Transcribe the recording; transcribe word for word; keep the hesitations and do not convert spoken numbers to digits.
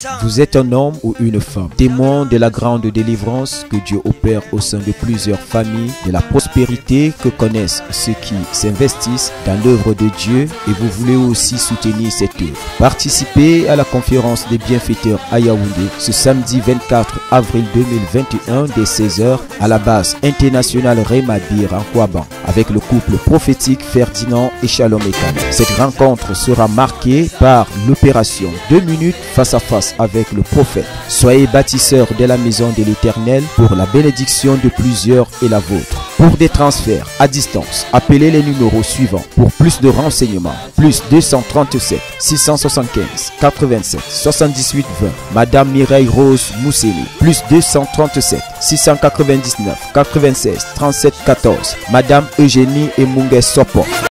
Vous êtes un homme ou une femme, témoin de la grande délivrance que Dieu opère au sein de plusieurs familles, de la prospérité que connaissent ceux qui s'investissent dans l'œuvre de Dieu et vous voulez aussi soutenir cette œuvre. Participez à la conférence des bienfaiteurs à Yaoundé ce samedi vingt-quatre avril deux mille vingt et un dès seize heures à la base internationale Rémabir en Kouaban avec le couple prophétique Ferdinand et Shalom Ekane. Cette rencontre sera marquée par l'opération deux minutes face à face avec le prophète. Soyez bâtisseurs de la maison de l'Éternel pour la bénédiction de plusieurs et la vôtre. Pour des transferts à distance, appelez les numéros suivants. Pour plus de renseignements, plus deux cent trente-sept six cent soixante-quinze quatre-vingt-sept soixante-dix-huit vingt. Madame Mireille Rose Mousseli, plus deux cent trente-sept six cent quatre-vingt-dix-neuf quatre-vingt-seize trente-sept quatorze. Madame Eugénie Emungue Sopo.